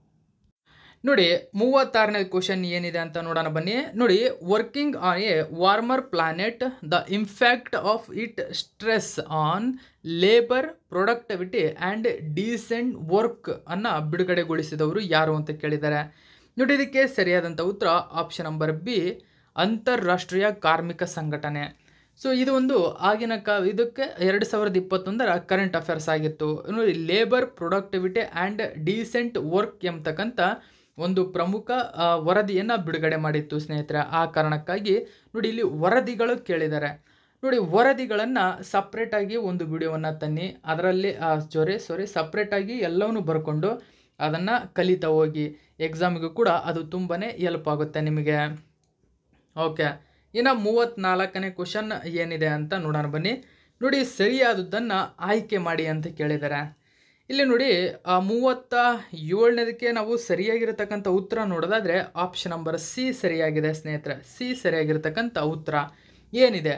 [SPEAKER 1] ನೋಡಿ 36ನೇ ಕ್ವಶನ್ ಏನಿದೆ ಅಂತ ನೋಡೋಣ ಬನ್ನಿ. ನೋಡಿ working on a warmer planet the impact of heat stress on labour productivity and decent work ಅನ್ನು ಬಿಡುಗಡೆಗೊಳಿಸಿದವರು ಯಾರು ಅಂತ ಕೇಳಿದ್ದಾರೆ. ನೋಡಿ ಇದಕ್ಕೆ ಸರಿಯಾದಂಥ ಉತ್ತರ ಆಪ್ಷನ್ ನಂಬರ್ ಬಿ ಅಂತಾರಾಷ್ಟ್ರೀಯ ಕಾರ್ಮಿಕ ಸಂಘಟನೆ. ಸೊ ಇದು ಒಂದು ಆಗಿನ ಇದಕ್ಕೆ 2021ರ ಕರೆಂಟ್ ಅಫೇರ್ಸ್ ಆಗಿತ್ತು. ನೋಡಿ labour productivity and decent work ಎಂಬತಕ್ಕಂಥ ಒಂದು ಪ್ರಮುಖ ವರದಿಯನ್ನು ಬಿಡುಗಡೆ ಮಾಡಿತ್ತು ಸ್ನೇಹಿತರೆ. ಆ ಕಾರಣಕ್ಕಾಗಿ ನೋಡಿ ಇಲ್ಲಿ ವರದಿಗಳು ಕೇಳಿದ್ದಾರೆ. ನೋಡಿ ವರದಿಗಳನ್ನು ಸಪ್ರೇಟಾಗಿ ಒಂದು ವಿಡಿಯೋವನ್ನು ತನ್ನಿ, ಅದರಲ್ಲಿ ಸಪ್ರೇಟಾಗಿ ಎಲ್ಲವನ್ನೂ ಬರ್ಕೊಂಡು ಅದನ್ನು ಕಲಿತಾ ಹೋಗಿ. ಎಕ್ಸಾಮಿಗೂ ಕೂಡ ಅದು ತುಂಬಾ ಹೆಲ್ಪ್ ಆಗುತ್ತೆ ನಿಮಗೆ. ಇನ್ನು 34ನೇ ಕ್ವಶನ್ ಏನಿದೆ ಅಂತ ನೋಡೋಣ ಬನ್ನಿ. ನೋಡಿ ಸರಿಯಾದದ್ದನ್ನು ಆಯ್ಕೆ ಮಾಡಿ ಅಂತ ಕೇಳಿದ್ದಾರೆ. ಇಲ್ಲಿ ನೋಡಿ 37ನೇದಕ್ಕೆ ನಾವು ಸರಿಯಾಗಿರ್ತಕ್ಕಂಥ ಉತ್ತರ ನೋಡೋದಾದರೆ ಆಪ್ಷನ್ ನಂಬರ್ ಸಿ ಸರಿಯಾಗಿದೆ ಸ್ನೇಹಿತರೆ. ಸಿ ಸರಿಯಾಗಿರ್ತಕ್ಕಂಥ ಉತ್ತರ ಏನಿದೆ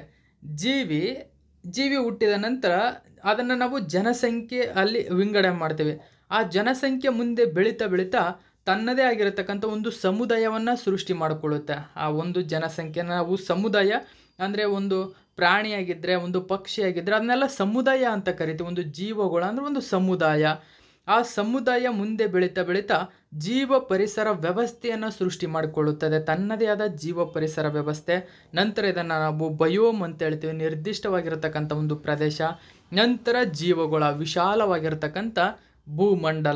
[SPEAKER 1] ಜೀವಿ ಹುಟ್ಟಿದ ನಂತರ ಅದನ್ನು ನಾವು ಜನಸಂಖ್ಯೆ ಅಲ್ಲಿ ವಿಂಗಡಣೆ ಮಾಡ್ತೀವಿ. ಆ ಜನಸಂಖ್ಯೆ ಮುಂದೆ ಬೆಳೀತಾ ತನ್ನದೇ ಆಗಿರತಕ್ಕಂಥ ಒಂದು ಸಮುದಾಯವನ್ನು ಸೃಷ್ಟಿ ಮಾಡಿಕೊಳ್ಳುತ್ತೆ. ಆ ಒಂದು ಜನಸಂಖ್ಯೆನ ನಾವು ಸಮುದಾಯ ಅಂದರೆ ಒಂದು ಪ್ರಾಣಿಯಾಗಿದ್ದರೆ ಒಂದು ಪಕ್ಷಿಯಾಗಿದ್ದರೆ ಅದನ್ನೆಲ್ಲ ಸಮುದಾಯ ಅಂತ ಕರಿತೀವಿ. ಒಂದು ಜೀವಗಳು ಅಂದರೆ ಒಂದು ಸಮುದಾಯ. ಆ ಸಮುದಾಯ ಮುಂದೆ ಬೆಳೀತಾ ಜೀವ ಪರಿಸರ ವ್ಯವಸ್ಥೆಯನ್ನು ಸೃಷ್ಟಿ ಮಾಡಿಕೊಳ್ಳುತ್ತದೆ, ತನ್ನದೇ ಆದ ಜೀವ ಪರಿಸರ ವ್ಯವಸ್ಥೆ. ನಂತರ ಇದನ್ನು ನಾವು ಬಯೋಮ್ ಅಂತ ಹೇಳ್ತೀವಿ, ನಿರ್ದಿಷ್ಟವಾಗಿರತಕ್ಕಂಥ ಒಂದು ಪ್ರದೇಶ. ನಂತರ ಜೀವಗಳ ವಿಶಾಲವಾಗಿರತಕ್ಕಂಥ ಭೂಮಂಡಲ.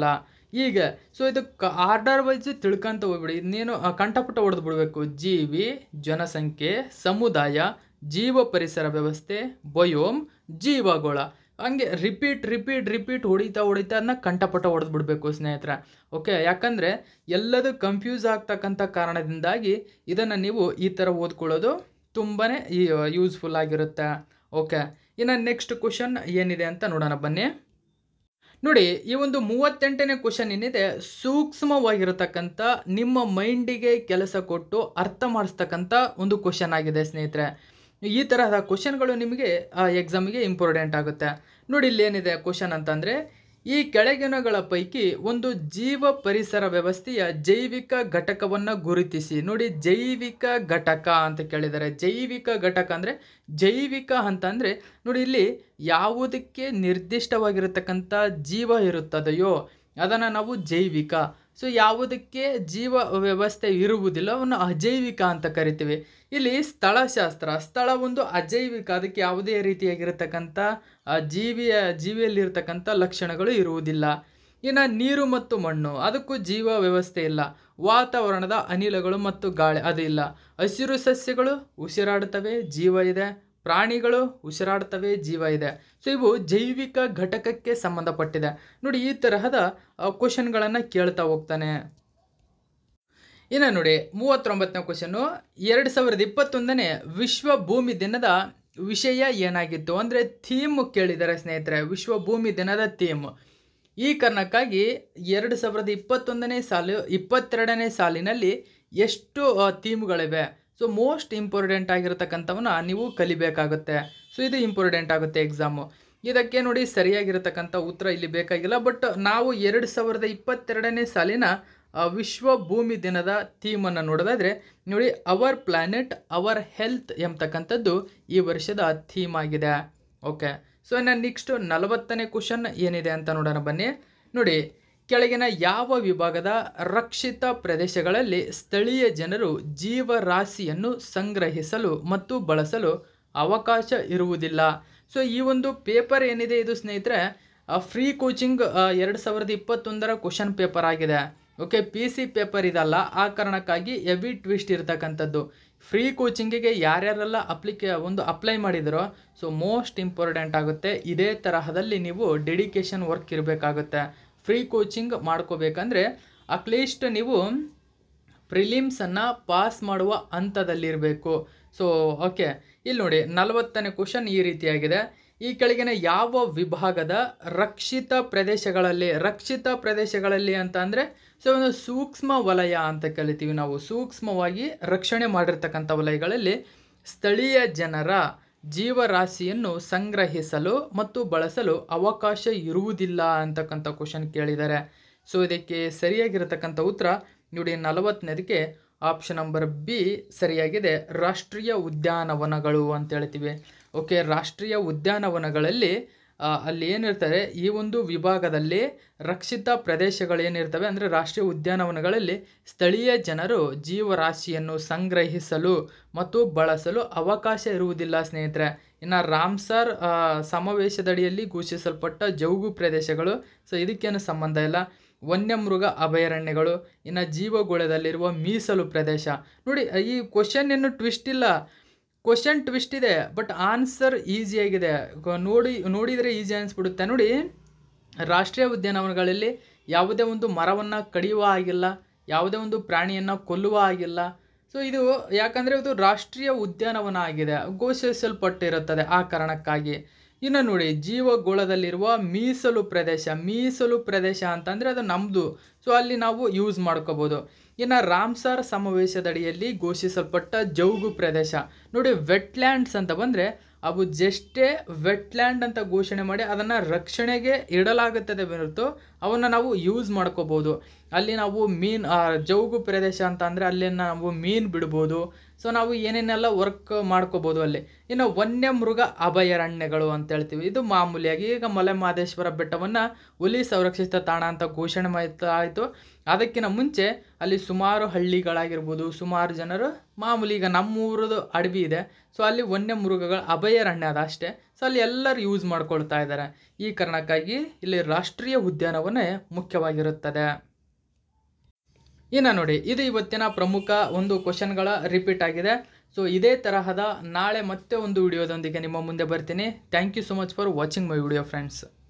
[SPEAKER 1] ಈಗ ಸೊ ಇದು ಆರ್ಡರ್ ವೈಸ್ ತಿಳ್ಕೊಂತ ಹೋಗ್ಬಿಡಿ. ಇನ್ನೇನು ಕಂಠಪುಟ ಹೊಡೆದು ಬಿಡಬೇಕು. ಜೀವಿ, ಜನಸಂಖ್ಯೆ, ಸಮುದಾಯ, ಜೀವ ಪರಿಸರ ವ್ಯವಸ್ಥೆ, ಬಯೋಮ್, ಜೀವಗೋಳ. ಹಂಗೆ ರಿಪೀಟ್ ಹೊಡಿತಾ ಅದನ್ನ ಕಂಠಪಟ ಹೊಡೆದು ಬಿಡಬೇಕು ಸ್ನೇಹಿತರೆ. ಓಕೆ, ಯಾಕಂದರೆ ಎಲ್ಲದೂ ಕನ್ಫ್ಯೂಸ್ ಆಗ್ತಕ್ಕಂಥ ಕಾರಣದಿಂದಾಗಿ ಇದನ್ನು ನೀವು ಈ ಥರ ಓದ್ಕೊಳ್ಳೋದು ತುಂಬಾ ಯೂಸ್ಫುಲ್ ಆಗಿರುತ್ತೆ. ಓಕೆ, ಇನ್ನು ನೆಕ್ಸ್ಟ್ ಕ್ವಶನ್ ಏನಿದೆ ಅಂತ ನೋಡೋಣ ಬನ್ನಿ. ನೋಡಿ, ಈ ಒಂದು 38ನೇ ಕ್ವಶನ್ ಏನಿದೆ, ಸೂಕ್ಷ್ಮವಾಗಿರತಕ್ಕಂಥ ನಿಮ್ಮ ಮೈಂಡಿಗೆ ಕೆಲಸ ಕೊಟ್ಟು ಅರ್ಥ ಮಾಡಿಸ್ತಕ್ಕಂಥ ಒಂದು ಕ್ವಶನ್ ಆಗಿದೆ ಸ್ನೇಹಿತರೆ. ಈ ತರಹದ ಕ್ವಶನ್ಗಳು ನಿಮಗೆ ಎಕ್ಸಾಮಿಗೆ ಇಂಪಾರ್ಟೆಂಟ್ ಆಗುತ್ತೆ. ನೋಡಿ, ಇಲ್ಲಿ ಏನಿದೆ ಕ್ವಶನ್ ಅಂತಂದರೆ, ಈ ಕೆಳಗಿನಗಳ ಪೈಕಿ ಒಂದು ಜೀವ ಪರಿಸರ ವ್ಯವಸ್ಥೆಯ ಜೈವಿಕ ಘಟಕವನ್ನು ಗುರುತಿಸಿ. ನೋಡಿ, ಜೈವಿಕ ಘಟಕ ಅಂತ ಕೇಳಿದ್ದಾರೆ. ಜೈವಿಕ ಘಟಕ ಅಂದರೆ ಜೈವಿಕ ಅಂತಂದರೆ ನೋಡಿ, ಇಲ್ಲಿ ಯಾವುದಕ್ಕೆ ನಿರ್ದಿಷ್ಟವಾಗಿರತಕ್ಕಂಥ ಜೀವ ಇರುತ್ತದೆಯೋ ಅದನ್ನು ನಾವು ಜೈವಿಕ. ಸೊ ಯಾವುದಕ್ಕೆ ಜೀವ ವ್ಯವಸ್ಥೆ ಇರುವುದಿಲ್ಲ ಅವನ್ನು ಅಜೈವಿಕ ಅಂತ ಕರಿತೀವಿ. ಇಲ್ಲಿ ಸ್ಥಳ ಒಂದು ಅಜೈವಿಕ, ಅದಕ್ಕೆ ಯಾವುದೇ ರೀತಿಯಾಗಿರತಕ್ಕಂಥ ಜೀವಿಯಲ್ಲಿರ್ತಕ್ಕಂಥ ಲಕ್ಷಣಗಳು ಇರುವುದಿಲ್ಲ. ಇನ್ನು ನೀರು ಮತ್ತು ಮಣ್ಣು, ಅದಕ್ಕೂ ಜೀವ ವ್ಯವಸ್ಥೆ ಇಲ್ಲ. ವಾತಾವರಣದ ಅನಿಲಗಳು ಮತ್ತು ಗಾಳಿ, ಅದು ಇಲ್ಲ. ಹಸಿರು ಸಸ್ಯಗಳು ಉಸಿರಾಡುತ್ತವೆ, ಜೀವ ಇದೆ. ಪ್ರಾಣಿಗಳು ಉಸಿರಾಡ್ತವೆ, ಜೀವ ಇದೆ. ಸೊ ಇವು ಜೈವಿಕ ಘಟಕಕ್ಕೆ ಸಂಬಂಧಪಟ್ಟಿದೆ. ನೋಡಿ, ಈ ತರಹದ ಕ್ವಶನ್ಗಳನ್ನು ಕೇಳ್ತಾ ಹೋಗ್ತಾನೆ. ಇನ್ನು ನೋಡಿ 39ನೇ ಕ್ವಶನ್ನು, 2021ನೇ ವಿಶ್ವ ಭೂಮಿ ದಿನದ ವಿಷಯ ಏನಾಗಿತ್ತು ಅಂದರೆ ಥೀಮ್ ಕೇಳಿದ್ದಾರೆ ಸ್ನೇಹಿತರೆ. ವಿಶ್ವ ಭೂಮಿ ದಿನದ ಥೀಮ್. ಈ ಕಾರಣಕ್ಕಾಗಿ 2021ನೇ ಸಾಲು 22ನೇ ಸಾಲಿನಲ್ಲಿ ಎಷ್ಟು ಥೀಮ್ಗಳಿವೆ. ಸೊ ಮೋಸ್ಟ್ ಇಂಪಾರ್ಟೆಂಟ್ ಆಗಿರತಕ್ಕಂಥವನ್ನ ನೀವು ಕಲಿಬೇಕಾಗುತ್ತೆ. ಸೊ ಇದು ಇಂಪಾರ್ಟೆಂಟ್ ಆಗುತ್ತೆ ಎಕ್ಸಾಮು. ಇದಕ್ಕೆ ನೋಡಿ ಸರಿಯಾಗಿರತಕ್ಕಂಥ ಉತ್ತರ ಇಲ್ಲಿ ಬೇಕಾಗಿಲ್ಲ. ಬಟ್ ನಾವು 2022ನೇ ಸಾಲಿನ ವಿಶ್ವ ಭೂಮಿ ದಿನದ ಥೀಮನ್ನು ನೋಡೋದಾದರೆ ನೋಡಿ, ಅವರ್ ಪ್ಲಾನೆಟ್ ಅವರ್ ಹೆಲ್ತ್ ಎಂಬತಕ್ಕಂಥದ್ದು ಈ ವರ್ಷದ ಥೀಮ್ ಆಗಿದೆ. ಓಕೆ, ಸೊ ಇನ್ನು ನೆಕ್ಸ್ಟ್ 40ನೇ ಕ್ವಶನ್ ಏನಿದೆ ಅಂತ ನೋಡೋಣ ಬನ್ನಿ. ನೋಡಿ, ಕೆಳಗಿನ ಯಾವ ವಿಭಾಗದ ರಕ್ಷಿತ ಪ್ರದೇಶಗಳಲ್ಲಿ ಸ್ಥಳೀಯ ಜನರು ಜೀವರಾಶಿಯನ್ನು ಸಂಗ್ರಹಿಸಲು ಮತ್ತು ಬಳಸಲು ಅವಕಾಶ ಇರುವುದಿಲ್ಲ. ಸೊ ಈ ಒಂದು ಪೇಪರ್ ಏನಿದೆ ಇದು ಸ್ನೇಹಿತರೆ ಫ್ರೀ ಕೋಚಿಂಗ್ 2021ರ ಕ್ವಶನ್ ಪೇಪರ್ ಆಗಿದೆ. ಓಕೆ, PC ಪೇಪರ್ ಇದಲ್ಲ. ಆ ಕಾರಣಕ್ಕಾಗಿ ಹೆವಿ ಟ್ವಿಸ್ಟ್ ಇರತಕ್ಕಂಥದ್ದು. ಫ್ರೀ ಕೋಚಿಂಗಿಗೆ ಯಾರ್ಯಾರೆಲ್ಲ ಅಪ್ಲೈ ಮಾಡಿದರೋ ಸೊ ಮೋಸ್ಟ್ ಇಂಪಾರ್ಟೆಂಟ್ ಆಗುತ್ತೆ. ಇದೇ ತರಹದಲ್ಲಿ ನೀವು ಡೆಡಿಕೇಶನ್ ವರ್ಕ್ ಇರಬೇಕಾಗುತ್ತೆ. ಫ್ರೀ ಕೋಚಿಂಗ್ ಮಾಡ್ಕೋಬೇಕಂದ್ರೆ ಅಟ್ಲೀಸ್ಟ್ ನೀವು ಪ್ರಿಲಿಮ್ಸನ್ನು ಪಾಸ್ ಮಾಡುವ ಹಂತದಲ್ಲಿರಬೇಕು. ಸೊ ಓಕೆ, ಇಲ್ಲಿ ನೋಡಿ 40ನೇ ಕ್ವಶನ್ ಈ ರೀತಿಯಾಗಿದೆ. ಈ ಕೆಳಗಿನ ಯಾವ ವಿಭಾಗದ ರಕ್ಷಿತ ಪ್ರದೇಶಗಳಲ್ಲಿ ಅಂತ ಅಂದರೆ ಸೊ ಒಂದು ಸೂಕ್ಷ್ಮ ವಲಯ ಅಂತ ಕಲಿತೀವಿ ನಾವು. ಸೂಕ್ಷ್ಮವಾಗಿ ರಕ್ಷಣೆ ಮಾಡಿರ್ತಕ್ಕಂಥ ವಲಯಗಳಲ್ಲಿ ಸ್ಥಳೀಯ ಜನರ ಜೀವರಾಶಿಯನ್ನು ಸಂಗ್ರಹಿಸಲು ಮತ್ತು ಬಳಸಲು ಅವಕಾಶ ಇರುವುದಿಲ್ಲ ಅಂತಕ್ಕಂಥ ಕ್ವಶನ್ ಕೇಳಿದ್ದಾರೆ. ಸೊ ಇದಕ್ಕೆ ಸರಿಯಾಗಿರತಕ್ಕಂಥ ಉತ್ತರ ನೋಡಿ 40ನೇದಕ್ಕೆ ಆಪ್ಷನ್ ನಂಬರ್ ಬಿ ಸರಿಯಾಗಿದೆ. ರಾಷ್ಟ್ರೀಯ ಉದ್ಯಾನವನಗಳು ಅಂತ ಹೇಳ್ತೀವಿ. ಓಕೆ, ರಾಷ್ಟ್ರೀಯ ಉದ್ಯಾನವನಗಳಲ್ಲಿ ಅಲ್ಲಿ ಏನಿರ್ತಾರೆ, ಈ ಒಂದು ವಿಭಾಗದಲ್ಲಿ ರಕ್ಷಿತ ಪ್ರದೇಶಗಳೇನಿರ್ತವೆ ಅಂದರೆ ರಾಷ್ಟ್ರೀಯ ಉದ್ಯಾನವನಗಳಲ್ಲಿ ಸ್ಥಳೀಯ ಜನರು ಜೀವರಾಶಿಯನ್ನು ಸಂಗ್ರಹಿಸಲು ಮತ್ತು ಬಳಸಲು ಅವಕಾಶ ಇರುವುದಿಲ್ಲ ಸ್ನೇಹಿತರೆ. ಇನ್ನು ರಾಮ್ಸರ್ ಸಮಾವೇಶದಡಿಯಲ್ಲಿ ಘೋಷಿಸಲ್ಪಟ್ಟ ಜೌಗು ಪ್ರದೇಶಗಳು, ಸೊ ಇದಕ್ಕೇನು ಸಂಬಂಧ ಇಲ್ಲ. ವನ್ಯಮೃಗ ಅಭಯಾರಣ್ಯಗಳು, ಇನ್ನು ಜೀವಗೋಳದಲ್ಲಿರುವ ಮೀಸಲು ಪ್ರದೇಶ. ನೋಡಿ, ಈ ಕ್ವಶನ್ ಏನು ಟ್ವಿಸ್ಟ್ ಇಲ್ಲ, ಕ್ವಶನ್ ಟ್ವಿಸ್ಟ್ ಇದೆ ಬಟ್ ಆನ್ಸರ್ ಈಸಿಯಾಗಿದೆ. ನೋಡಿದರೆ ಈಸಿ ಅನಿಸ್ಬಿಡುತ್ತೆ. ನೋಡಿ, ರಾಷ್ಟ್ರೀಯ ಉದ್ಯಾನವನಗಳಲ್ಲಿ ಯಾವುದೇ ಒಂದು ಮರವನ್ನು ಕಡಿಯುವ ಆಗಿಲ್ಲ, ಯಾವುದೇ ಒಂದು ಪ್ರಾಣಿಯನ್ನು ಕೊಲ್ಲುವ ಆಗಿಲ್ಲ. ಸೊ ಇದು ಯಾಕಂದರೆ ಇದು ರಾಷ್ಟ್ರೀಯ ಉದ್ಯಾನವನ ಆಗಿದೆ, ಘೋಷಿಸಲ್ಪಟ್ಟಿರುತ್ತದೆ. ಆ ಕಾರಣಕ್ಕಾಗಿ ಇನ್ನು ನೋಡಿ, ಜೀವಗೋಳದಲ್ಲಿರುವ ಮೀಸಲು ಪ್ರದೇಶ ಅಂತಂದರೆ ಅದು ನಮ್ಮದು. ಸೊ ಅಲ್ಲಿ ನಾವು ಯೂಸ್ ಮಾಡ್ಕೋಬೋದು. ಇನ್ನು ರಾಮ್ಸರ್ ಸಮಾವೇಶದಡಿಯಲ್ಲಿ ಘೋಷಿಸಲ್ಪಟ್ಟ ಜೌಗು ಪ್ರದೇಶ. ನೋಡಿ, ವೆಟ್ಲ್ಯಾಂಡ್ಸ್ ಅಂತ ಬಂದರೆ ಅವು ಜಸ್ಟೇ ವೆಟ್ಲ್ಯಾಂಡ್ ಅಂತ ಘೋಷಣೆ ಮಾಡಿ ಅದನ್ನು ರಕ್ಷಣೆಗೆ ಇಡಲಾಗುತ್ತದೆ ಹೊರತು ಅವನ್ನು ನಾವು ಯೂಸ್ ಮಾಡ್ಕೋಬೋದು. ಅಲ್ಲಿ ನಾವು ಜೌಗು ಪ್ರದೇಶ ಅಂತ ಅಂದರೆ ಅಲ್ಲಿ ನಾವು ಮೀನು ಬಿಡ್ಬೋದು. ಸೊ ನಾವು ಏನೇನೆಲ್ಲ ವರ್ಕ್ ಮಾಡ್ಕೋಬೋದು ಅಲ್ಲಿ. ಇನ್ನು ವನ್ಯಮೃಗ ಅಭಯಾರಣ್ಯಗಳು ಅಂತ ಹೇಳ್ತೀವಿ. ಇದು ಮಾಮೂಲಿಯಾಗಿ ಈಗ ಮಲೆ ಮಹದೇಶ್ವರ ಬೆಟ್ಟವನ್ನು ಹುಲಿ ಸಂರಕ್ಷಿತ ತಾಣ ಅಂತ ಘೋಷಣೆ ಆಯಿತು. ಅದಕ್ಕಿಂತ ಮುಂಚೆ ಅಲ್ಲಿ ಸುಮಾರು ಹಳ್ಳಿಗಳಾಗಿರ್ಬೋದು, ಸುಮಾರು ಜನರು ಮಾಮೂಲಿ ಈಗ ನಮ್ಮೂರದು ಅಡವಿ ಇದೆ. ಸೊ ಅಲ್ಲಿ ವನ್ಯಮೃಗಗಳ ಅಭಯಾರಣ್ಯ ಅದ ಅಷ್ಟೇ. ಸೊ ಅಲ್ಲಿ ಎಲ್ಲರೂ ಯೂಸ್ ಮಾಡ್ಕೊಳ್ತಾ ಇದ್ದಾರೆ. ಈ ಕಾರಣಕ್ಕಾಗಿ ಇಲ್ಲಿ ರಾಷ್ಟ್ರೀಯ ಉದ್ಯಾನವನ ಮುಖ್ಯವಾಗಿರುತ್ತದೆ. ಇನ್ನು ನೋಡಿ, ಇದು ಇವತ್ತಿನ ಪ್ರಮುಖ ಒಂದು ಕ್ವಶನ್ಗಳ ರಿಪೀಟ್ ಆಗಿದೆ. ಸೊ ಇದೇ ತರಹದ ನಾಳೆ ಮತ್ತೆ ಒಂದು ವಿಡಿಯೋದೊಂದಿಗೆ ನಿಮ್ಮ ಮುಂದೆ ಬರ್ತೀನಿ. Thank you so much for watching my video friends.